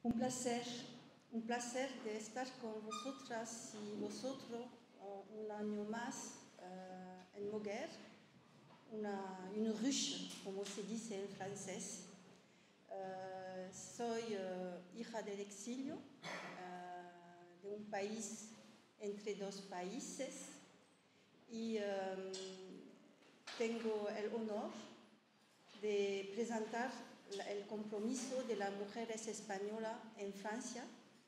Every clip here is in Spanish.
Un placer de estar con vosotras y vosotros un año más en Moguer, une ruche, como se dice en francés. Soy hija del exilio, de un país entre dos países, y tengo el honor de presentar el compromiso de las mujeres españolas en Francia.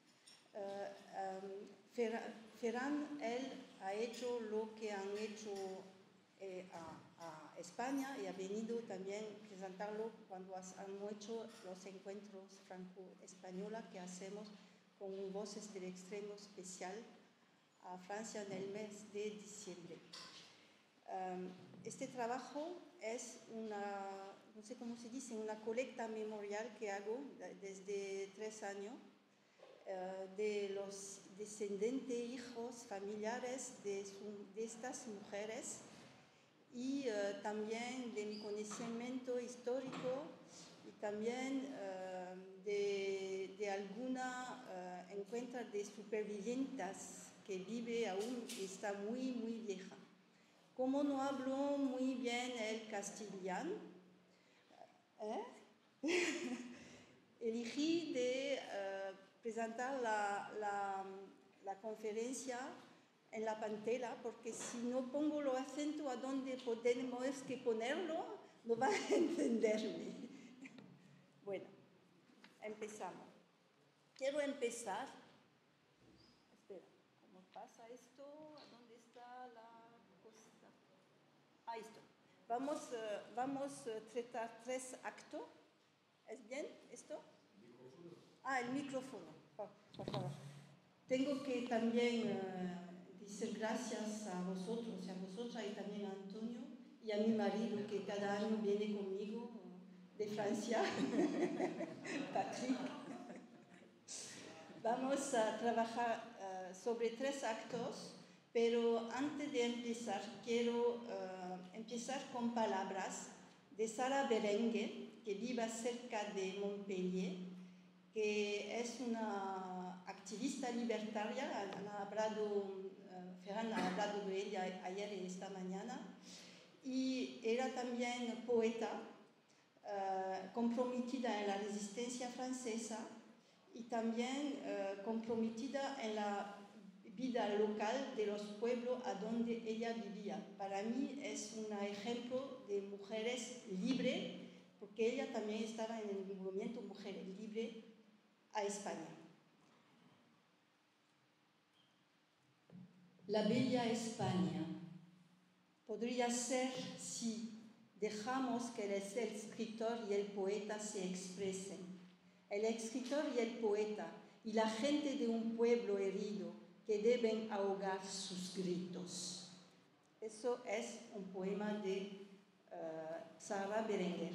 Ferran, él ha hecho lo que han hecho a España y ha venido también a presentarlo cuando han hecho los encuentros franco-españoles que hacemos con Voces del Extremo Especial a Francia en el mes de diciembre. Este trabajo es no sé cómo se dice, una colecta memorial que hago desde 3 años de los descendientes, hijos, familiares de estas mujeres y también de mi conocimiento histórico y también de alguna encuentro de supervivientes que vive aún y está muy, muy vieja. Como no hablo muy bien el castellano, elegí de presentar la conferencia en la pantalla, porque si no pongo los acentos a donde tenemos que ponerlo, no van a entenderme. Bueno, empezamos. Quiero empezar. Espera, ¿cómo pasa esto? ¿Dónde está la cosa? Ahí está. Vamos a tratar 3 actos. ¿Es bien esto? El micrófono, por favor. Tengo que también decir gracias a vosotros y a vosotras y también a Antonio y a mi marido que cada año viene conmigo de Francia, Patrick. Vamos a trabajar sobre 3 actos, pero antes de empezar quiero empezar con palabras de Sara Berenguer, que vive cerca de Montpellier, que es una activista libertaria. Ferran ha hablado de ella ayer y esta mañana, y era también poeta, comprometida en la resistencia francesa y también comprometida en la vida local de los pueblos a donde ella vivía. Para mí es un ejemplo de mujeres libres, porque ella también estaba en el movimiento Mujeres Libres a España. La bella España podría ser si dejamos que el escritor y el poeta se expresen. El escritor y el poeta y la gente de un pueblo herido que deben ahogar sus gritos. Eso es un poema de Sara Berenguer.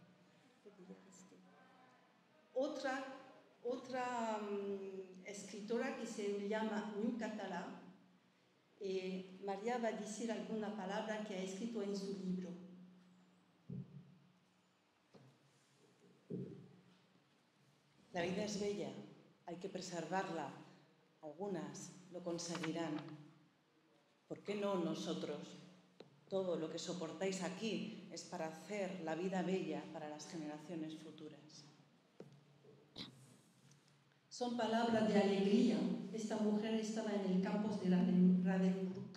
Otra escritora que se llama New Català, María va a decir alguna palabra que ha escrito en su libro. La vida es bella, hay que preservarla. Algunas lo conseguirán. ¿Por qué no nosotros? Todo lo que soportáis aquí es para hacer la vida bella para las generaciones futuras. Son palabras de alegría. Esta mujer estaba en el campus de Ravensbrück.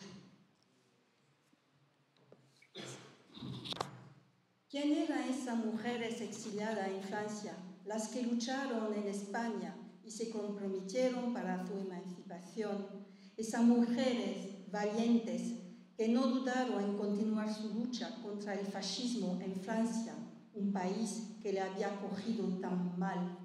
¿Quién eran esas mujeres exiliadas en Francia, las que lucharon en España y se comprometieron para su emancipación? Esas mujeres valientes que no dudaron en continuar su lucha contra el fascismo en Francia, un país que le había cogido tan mal.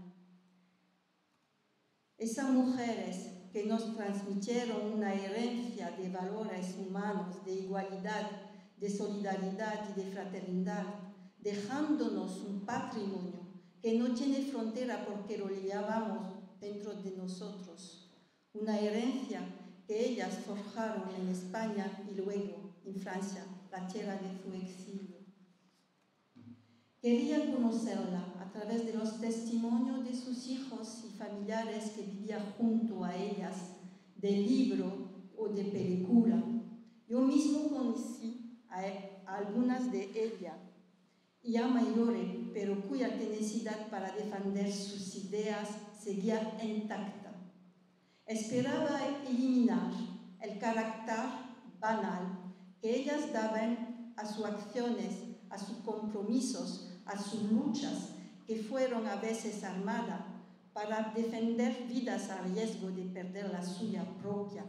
Esas mujeres que nos transmitieron una herencia de valores humanos, de igualdad, de solidaridad y de fraternidad, dejándonos un patrimonio que no tiene frontera porque lo llevamos dentro de nosotros. Una herencia que ellas forjaron en España y luego en Francia, la tierra de su exilio. Quería conocerla a través de los testimonios de sus hijos y familiares que vivían junto a ellas, de libro o de película. Yo mismo conocí a algunas de ellas, ya mayores, pero cuya tenacidad para defender sus ideas seguía intacta. Esperaba eliminar el carácter banal que ellas daban a sus acciones, a sus compromisos, a sus luchas, que fueron a veces armadas para defender vidas a riesgo de perder la suya propia.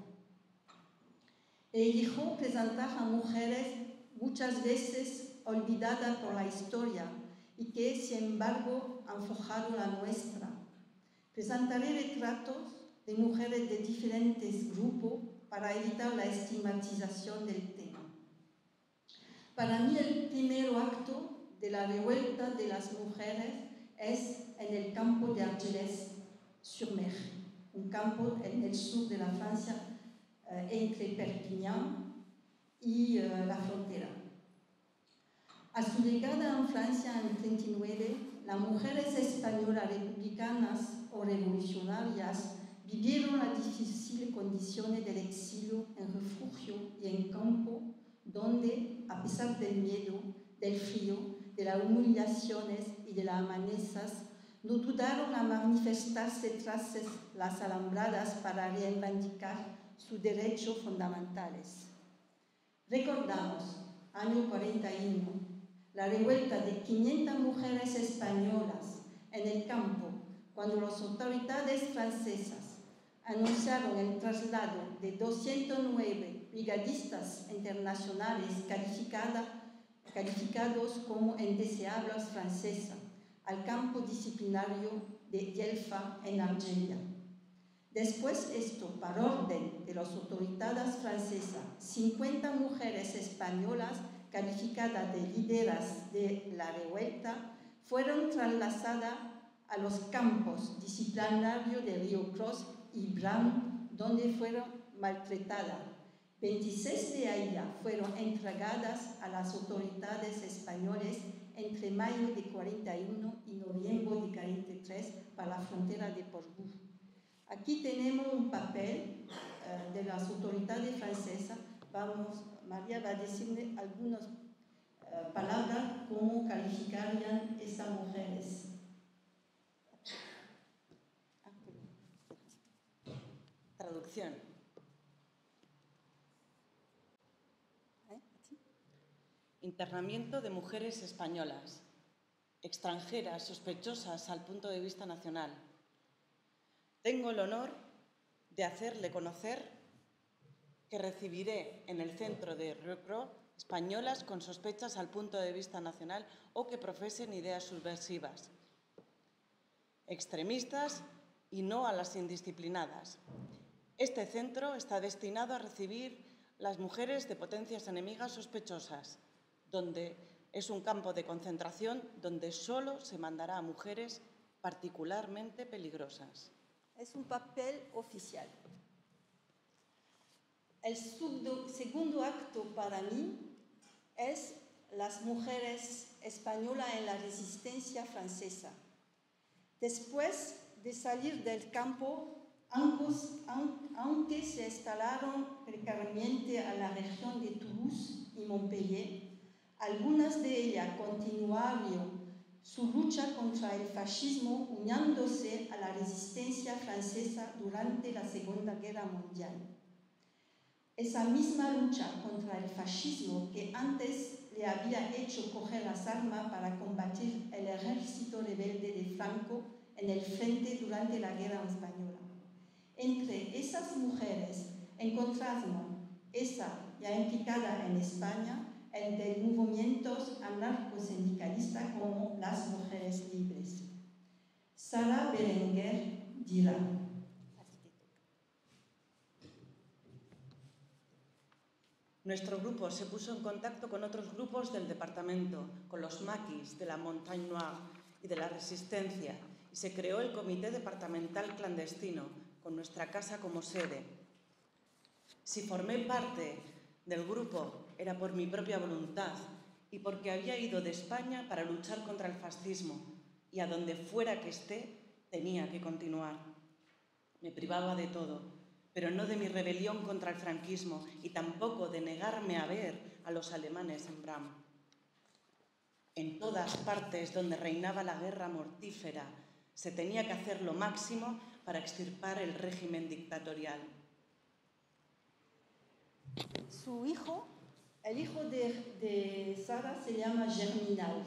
Eligió presentar a mujeres muchas veces olvidadas por la historia y que, sin embargo, han forjado la nuestra. Presentaré retratos de mujeres de diferentes grupos para evitar la estigmatización del tema. Para mí, el primer acto de la revuelta de las mujeres es en el campo de Argelès-sur-Mer, un campo en el sur de la Francia, entre Perpignan y la frontera. A su llegada en Francia en 1939, las mujeres españolas republicanas o revolucionarias vivieron las difíciles condiciones del exilio en refugio y en campo, donde, a pesar del miedo, del frío, de las humillaciones y de las amenazas, no dudaron a manifestarse tras las alambradas para reivindicar sus derechos fundamentales. Recordamos, año 41, la revuelta de 500 mujeres españolas en el campo, cuando las autoridades francesas anunciaron el traslado de 209 brigadistas internacionales calificados como indeseables francesas al campo disciplinario de Yelfa en Argelia. Después esto, por orden de las autoridades francesas, 50 mujeres españolas calificadas de líderes de la revuelta fueron trasladadas a los campos disciplinarios de Río Cross y Bran, donde fueron maltratadas. 26 de ellas fueron entregadas a las autoridades españolas entre mayo de 41 y noviembre de 43 para la frontera de Portbou. Aquí tenemos un papel de las autoridades francesas. María va a decirme algunas palabras cómo calificarían estas mujeres. Traducción. Internamiento de mujeres españolas, extranjeras, sospechosas al punto de vista nacional. Tengo el honor de hacerle conocer que recibiré en el centro de Recro españolas con sospechas al punto de vista nacional o que profesen ideas subversivas, extremistas y no a las indisciplinadas. Este centro está destinado a recibir las mujeres de potencias enemigas sospechosas, donde es un campo de concentración donde solo se mandará a mujeres particularmente peligrosas. Es un papel oficial. El segundo acto para mí es las mujeres españolas en la resistencia francesa. Después de salir del campo, aunque se instalaron precariamente a la región de Toulouse y Montpellier, algunas de ellas continuaron su lucha contra el fascismo uniéndose a la resistencia francesa durante la Segunda Guerra Mundial. Esa misma lucha contra el fascismo que antes le había hecho coger las armas para combatir el ejército rebelde de Franco en el frente durante la Guerra Española. Entre esas mujeres encontramos esa ya implicada en España, el de movimientos anarcosindicalistas como las Mujeres Libres. Sara Berenguer dirá: Nuestro grupo se puso en contacto con otros grupos del departamento, con los maquis de la Montagne Noire y de la Resistencia, y se creó el Comité Departamental Clandestino, con nuestra casa como sede. Si formé parte del grupo era por mi propia voluntad y porque había ido de España para luchar contra el fascismo, y a donde fuera que esté tenía que continuar. Me privaba de todo, pero no de mi rebelión contra el franquismo y tampoco de negarme a ver a los alemanes en Bram. En todas partes donde reinaba la guerra mortífera, se tenía que hacer lo máximo para extirpar el régimen dictatorial. Su hijo, el hijo de Sara, se llama Germinal.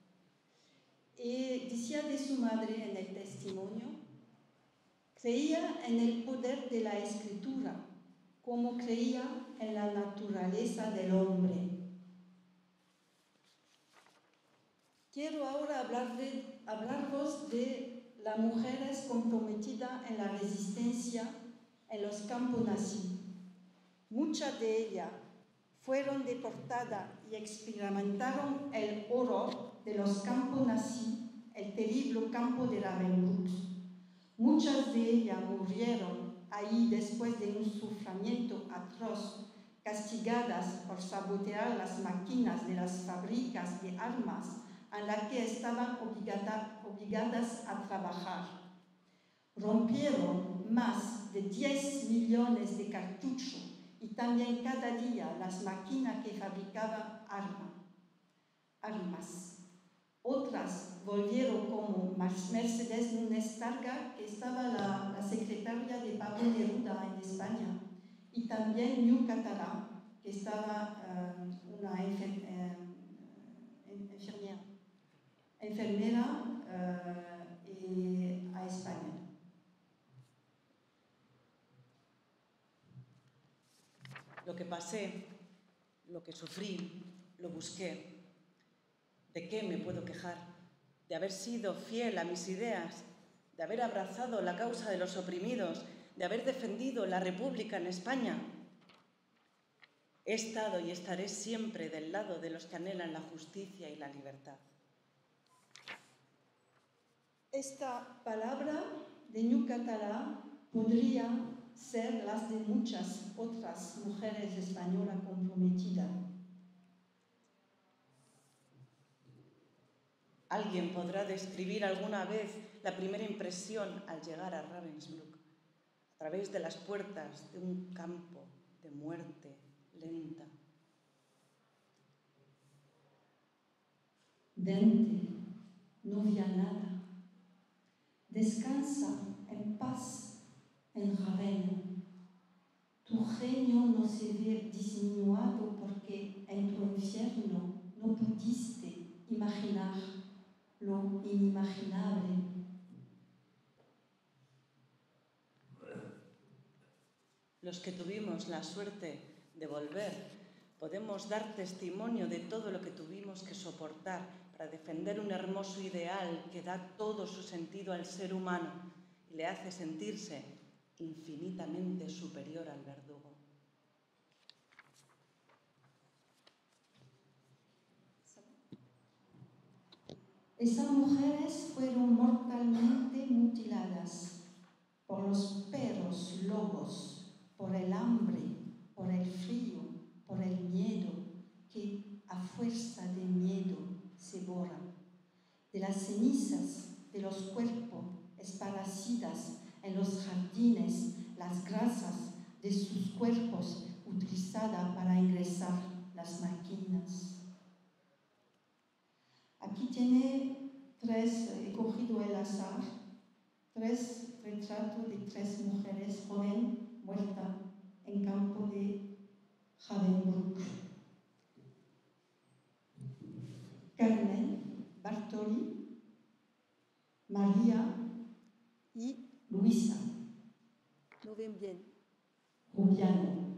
Y decía de su madre en el testimonio, creía en el poder de la escritura, como creía en la naturaleza del hombre. Quiero ahora hablaros de las mujeres comprometidas en la resistencia en los campos nazis. Muchas de ellas fueron deportadas y experimentaron el horror de los campos nazis, el terrible campo de Ravensbrück. Muchas de ellas murieron ahí después de un sufrimiento atroz, castigadas por sabotear las máquinas de las fábricas de armas en las que estaban obligadas a trabajar. Rompieron más de 10 millones de cartuchos y también cada día las máquinas que fabricaban armas. Otras volvieron como Mercedes Núñez Targa, que estaba la secretaria de Pablo Neruda en España, y también Ñu Catalá, que estaba una enfermera a España. Lo que pasé, lo que sufrí, lo busqué. ¿De qué me puedo quejar? De haber sido fiel a mis ideas, de haber abrazado la causa de los oprimidos, de haber defendido la República en España. He estado y estaré siempre del lado de los que anhelan la justicia y la libertad. Esta palabra de Ñu Catalá podría ser las de muchas otras mujeres españolas comprometidas. Alguien podrá describir alguna vez la primera impresión al llegar a Ravensbrück, a través de las puertas de un campo de muerte lenta. Vente, no había nada. Descansa en paz en Ravenna. Tu genio no se ve disminuido porque en tu infierno no pudiste imaginar lo inimaginable. Los que tuvimos la suerte de volver, podemos dar testimonio de todo lo que tuvimos que soportar para defender un hermoso ideal que da todo su sentido al ser humano y le hace sentirse infinitamente superior al verdugo. Esas mujeres fueron mortalmente mutiladas por los perros lobos, por el hambre, por el frío, por el miedo, que a fuerza de miedo se borra. De las cenizas de los cuerpos esparcidas en los jardines, las grasas de sus cuerpos utilizadas para ingresar las máquinas. Aquí tiene he cogido al azar, 3 retratos de 3 mujeres jóvenes muertas en campo de Ravensbrück. Carmen, Bartoli, María y Luisa. ¿Lo ven bien? Rubiano.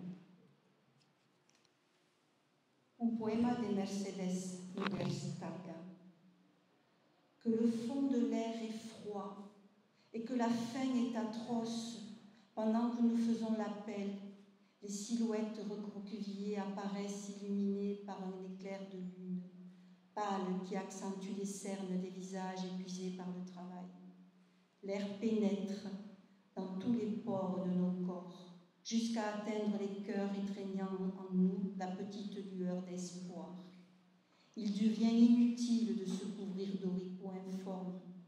Un poema de Mercedes Núñez Targa. Que le fond de l'air est froid et que la faim est atroce pendant que nous faisons l'appel, les silhouettes recroquevillées apparaissent illuminées par un éclair de lune, pâle qui accentue les cernes des visages épuisés par le travail. L'air pénètre dans tous les pores de nos corps, jusqu'à atteindre les cœurs étreignant en nous la petite lueur d'espoir. Il devient inutile de se couvrir d'oripeaux informes.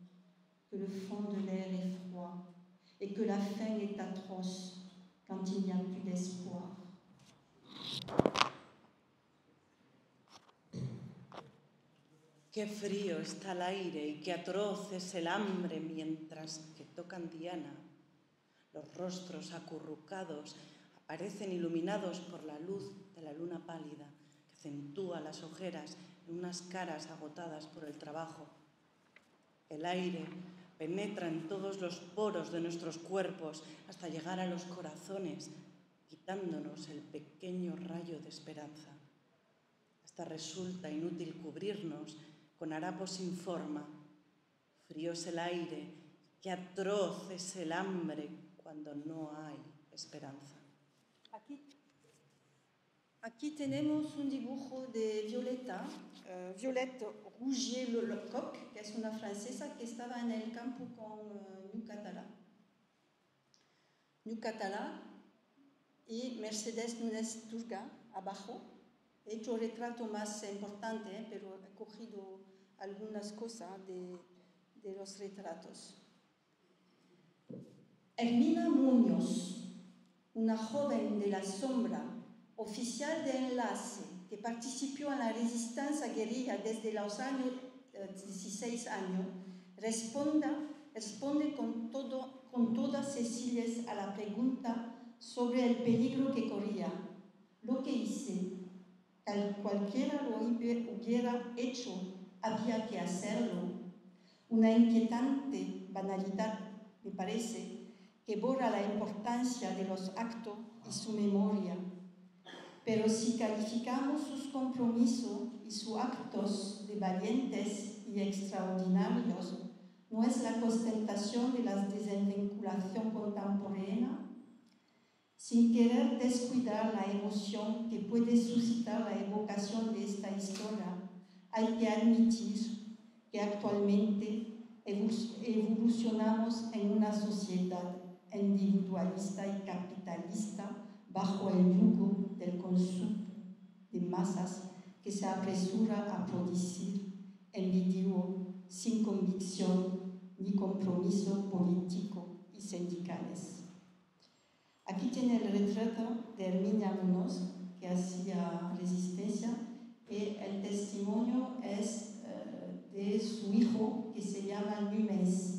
que le fond de l'air est froid et que la faim est atroce quand il n'y a plus d'espoir. Qué frío está el aire y qué atroz es el hambre mientras que tocan diana. Los rostros acurrucados aparecen iluminados por la luz de la luna pálida que acentúa las ojeras en unas caras agotadas por el trabajo. El aire penetra en todos los poros de nuestros cuerpos hasta llegar a los corazones, quitándonos el pequeño rayo de esperanza. Hasta resulta inútil cubrirnos con harapos sin forma. Frío es el aire, qué atroz es el hambre cuando no hay esperanza. Aquí tenemos un dibujo de Violeta, Violette Rougier-Lecoq, que es una francesa que estaba en el campo con New Català y Mercedes Nunes Turga abajo. He hecho el retrato más importante, pero he cogido algunas cosas de los retratos. Hermina Muñoz, una joven de la sombra, oficial de enlace, que participó en la resistencia guerrilla desde los años 16 años, responde con todas sencillez a la pregunta sobre el peligro que corría. Lo que hice, cualquiera lo hubiera hecho, había que hacerlo. Una inquietante banalidad, me parece, que borra la importancia de los actos y su memoria. Pero si calificamos sus compromisos y sus actos de valientes y extraordinarios, ¿no es la constatación de la desvinculación contemporánea? Sin querer descuidar la emoción que puede suscitar la evocación de esta historia, hay que admitir que actualmente evolucionamos en una sociedad individualista y capitalista bajo el yugo del consumo de masas que se apresura a producir en vídeo sin convicción ni compromiso político y sindicales. Aquí tiene el retrato de Hermina Muñoz, que hacía resistencia, y el testimonio es de su hijo, que se llama Núñez.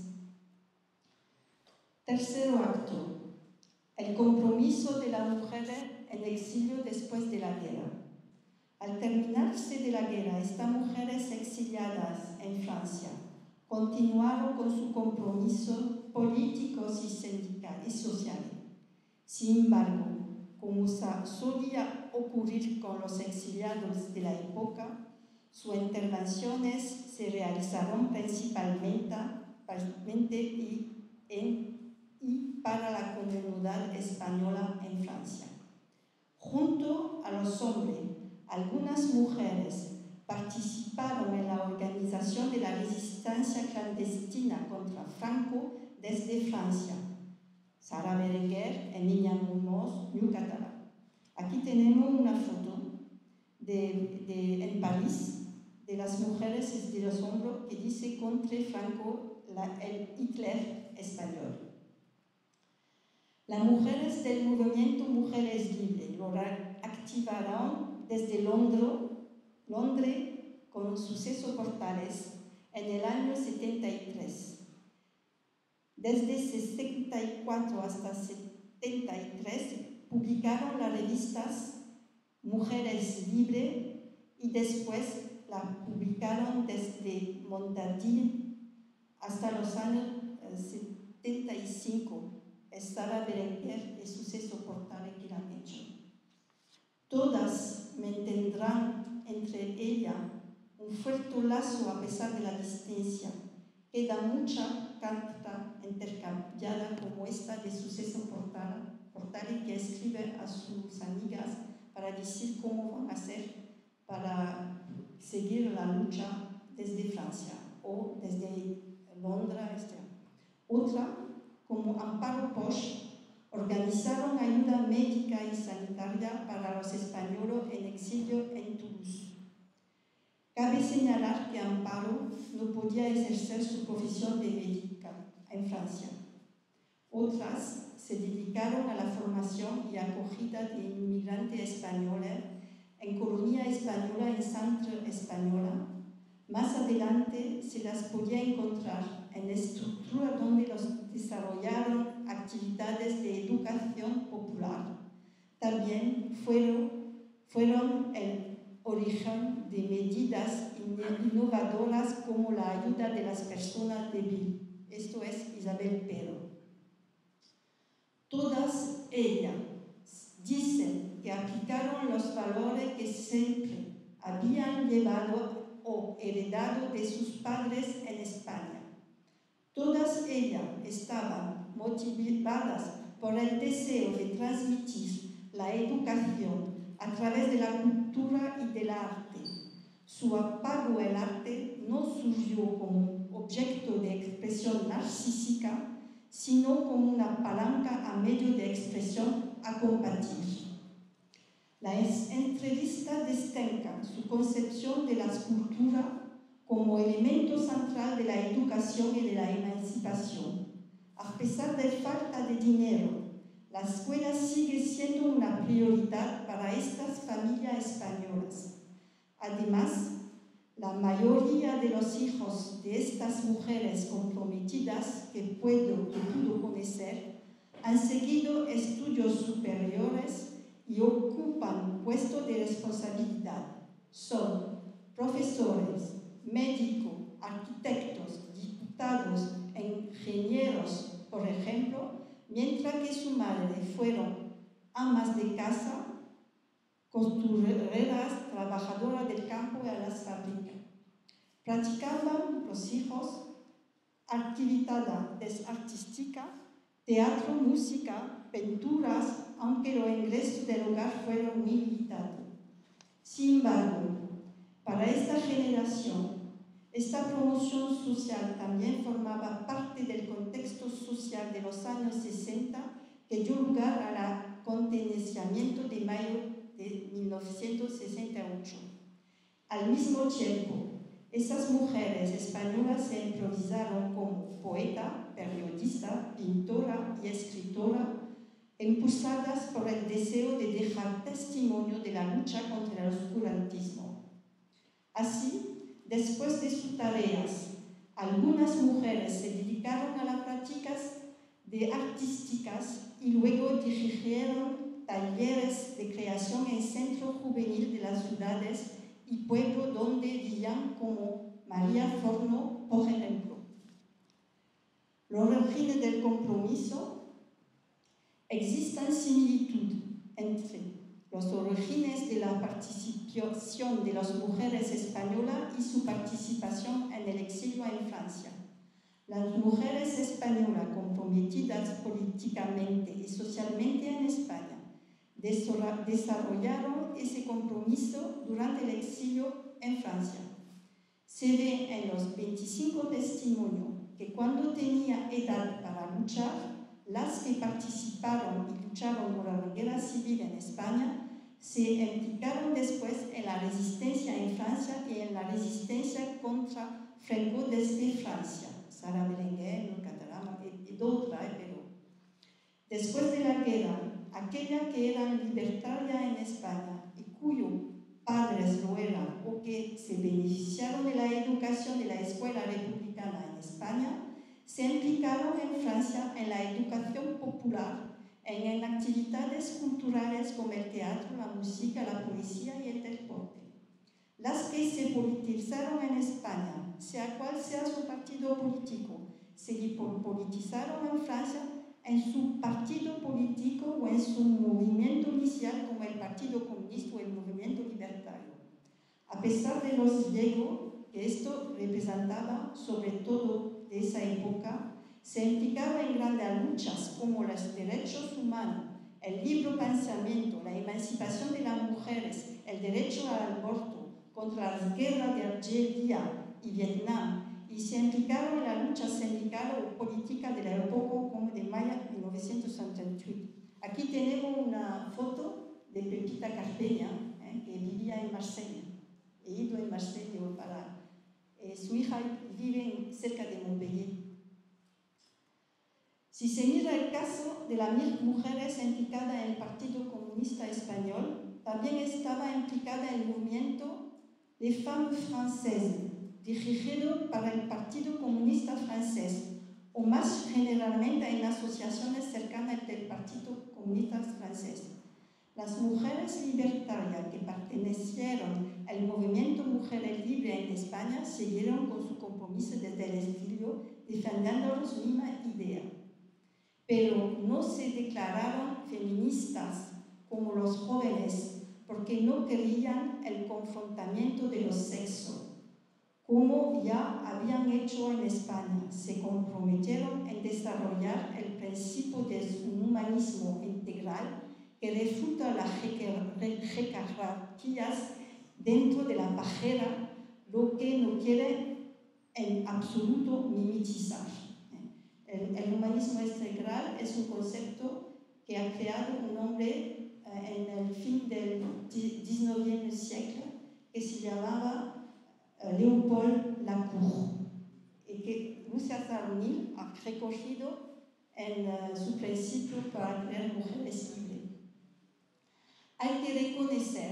Tercero acto, el compromiso de las mujeres en exilio después de la guerra. Al terminarse de la guerra, estas mujeres exiliadas en Francia continuaron con su compromiso políticos y sindicales y sociales. Sin embargo, como solía ocurrir con los exiliados de la época, sus intervenciones se realizaron principalmente y para la comunidad española en Francia. Junto a los hombres, algunas mujeres participaron en la organización de la resistencia clandestina contra Franco desde Francia. Sara Berenguer, Hermina Muñoz, New Català. Aquí tenemos una foto en París de las mujeres y de los hombres que dice contra Franco el Hitler español. Las mujeres del movimiento Mujeres Libres lo activaron desde Londres con Suceso Portales en el año 73. Desde 64 hasta 73 publicaron las revistas Mujeres Libres y después la publicaron desde Montardil hasta los años 75. Sara Berenguer y Suceso Portales que la han hecho. Todas mantendrán entre ellas un fuerte lazo a pesar de la distancia. Queda mucha carta intercambiada como esta de Suceso Portales que escribe a sus amigas para decir cómo van a hacer para seguir la lucha desde Francia o desde Londres. Otra, como Amparo Poch, organizaron ayuda médica y sanitaria para los españoles en exilio en Toulouse. Cabe señalar que Amparo no podía ejercer su profesión de médica en Francia. Otras se dedicaron a la formación y acogida de inmigrantes españoles en Colonia Española y Centro Española. Más adelante se las podía encontrar en estructuras donde los desarrollaron actividades de educación popular. También fueron el origen de medidas innovadoras como la ayuda de las personas débiles. Esto es Isabel Pero. Todas ellas dicen que aplicaron los valores que siempre habían llevado o heredado de sus padres en España. Todas ellas estaban motivadas por el deseo de transmitir la educación a través de la cultura y del arte. Su apego al arte no surgió como objeto de expresión narcísica, sino como una palanca a medio de expresión a compartir. Las entrevistas destacan su concepción de la escultura como elemento central de la educación y de la emancipación. A pesar de falta de dinero, la escuela sigue siendo una prioridad para estas familias españolas. Además, la mayoría de los hijos de estas mujeres comprometidas que pudo conocer han seguido estudios superiores y ocupan puestos de responsabilidad. Son profesores, médicos, arquitectos, diputados, ingenieros, por ejemplo, mientras que su madre fueron amas de casa, costureras, trabajadoras del campo y a las fábricas. Practicaban los hijos actividades artísticas, teatro, música, pinturas, aunque los ingresos del hogar fueron muy limitados. Sin embargo, para esta generación, esta promoción social también formaba parte del contexto social de los años 60 que dio lugar al acontecimiento de mayo de 1968. Al mismo tiempo, esas mujeres españolas se improvisaron como poeta, periodista, pintora y escritora, impulsadas por el deseo de dejar testimonio de la lucha contra el oscurantismo. Así, después de sus tareas, algunas mujeres se dedicaron a las prácticas artísticas y luego dirigieron talleres de creación en centros juveniles de las ciudades y pueblos donde vivían, como María Forno, por ejemplo. Los orígenes del compromiso. Existen similitudes entre los orígenes de la participación de las mujeres españolas y su participación en el exilio en Francia. Las mujeres españolas comprometidas políticamente y socialmente en España desarrollaron ese compromiso durante el exilio en Francia. Se ve en los 25 testimonios que cuando tenía edad para luchar, las que participaron y lucharon por la guerra civil en España se implicaron después en la resistencia en Francia y en la resistencia contra Franco desde Francia. Sara Berenguer, Catalán y otras, pero después de la guerra, aquellas que eran libertarias en España y cuyos padres lo eran o que se beneficiaron de la educación de la escuela republicana en España, se implicaron en Francia en la educación popular, en actividades culturales como el teatro, la música, la poesía y el deporte. Las que se politizaron en España, sea cual sea su partido político, se politizaron en Francia en su partido político o en su movimiento inicial como el Partido Comunista o el Movimiento Libertario. A pesar de los griegos que esto representaba, sobre todo de esa época, se implicaba en grandes luchas como los derechos humanos, el libre pensamiento, la emancipación de las mujeres, el derecho al aborto, contra las guerras de Argelia y Vietnam, y se implicaron en la lucha sindical o política de la época como de mayo de 1968. Aquí tenemos una foto de Pepita Carpeña, que vivía en Marsella. He ido en Marsella para... su hija vive cerca de Montpellier. Si se mira el caso de las mujeres implicadas en el Partido Comunista Español, también estaba implicada en el movimiento de Femmes Françaises, dirigido para el Partido Comunista Francés, o más generalmente en asociaciones cercanas del Partido Comunista Francés. Las mujeres libertarias que pertenecieron al movimiento Mujeres Libres en España siguieron con su compromiso desde el exilio, defendiendo la misma idea. Pero no se declararon feministas como los jóvenes porque no querían el confrontamiento de los sexos, como ya habían hecho en España. Se comprometieron en desarrollar el principio de un humanismo integral que refuta las jerarquías dentro de la pajera, lo que no quiere en absoluto mimetizar. El humanismo integral es un concepto que ha creado un hombre en el fin del XIX siglo que se llamaba Léopold Lacour y que Lucia Zaronil ha recogido en su principio para crear mujeres libres. Hay que reconocer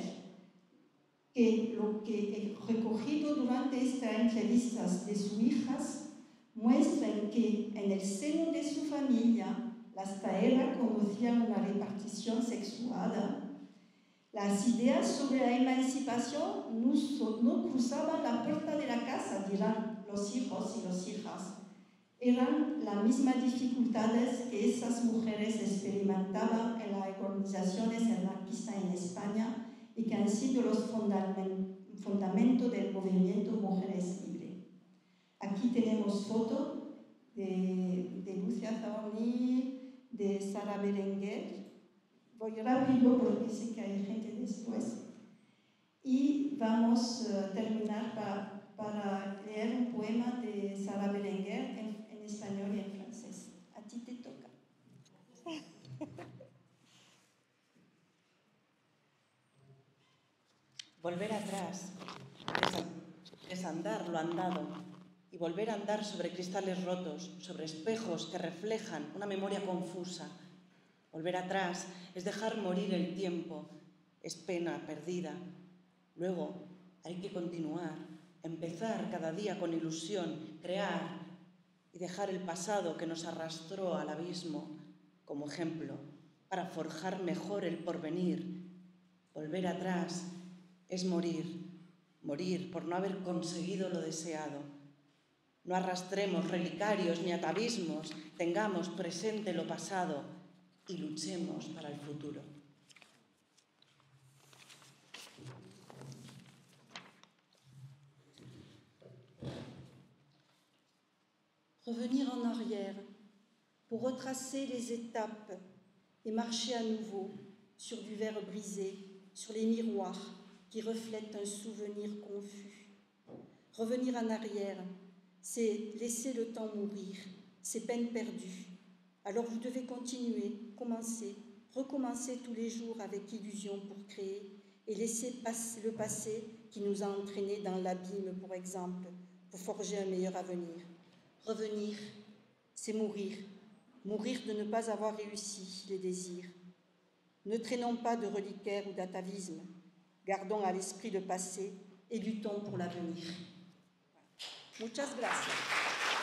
que lo que he recogido durante estas entrevistas de sus hijas muestran que en el seno de su familia hasta era conocía una repartición sexuada. Las ideas sobre la emancipación no cruzaban la puerta de la casa, dirán los hijos y las hijas. Eran las mismas dificultades que esas mujeres experimentaban en las organizaciones anarquistas en España y que han sido los fundamentos del movimiento Mujeres Libres. Aquí tenemos fotos de Lucia Zaronil, de Sara Berenguer. Voy rápido porque sé que hay gente después. Y vamos a terminar para leer un poema de Sara Berenguer en español y en francés. A ti te toca. Volver atrás, desandar lo andado y volver a andar sobre cristales rotos, sobre espejos que reflejan una memoria confusa. Volver atrás es dejar morir el tiempo, es pena perdida. Luego hay que continuar, empezar cada día con ilusión, crear y dejar el pasado que nos arrastró al abismo como ejemplo para forjar mejor el porvenir. Volver atrás es morir, morir por no haber conseguido lo deseado. No arrastremos relicarios ni atavismos, tengamos presente lo pasado y luchemos para el futuro. Revenir en arrière pour retracer les étapes et marcher à nouveau sur du verre brisé, sur les miroirs qui reflètent un souvenir confus. Revenir en arrière, c'est laisser le temps mourir, c'est peine perdue. Alors vous devez continuer, commencer, recommencer tous les jours avec illusion pour créer et laisser passer le passé qui nous a entraînés dans l'abîme, pour exemple, pour forger un meilleur avenir. Revenir, c'est mourir, mourir de ne pas avoir réussi les désirs. Ne traînons pas de reliquaires ou d'atavisme, gardons à l'esprit le passé et luttons pour l'avenir. Muchas gracias.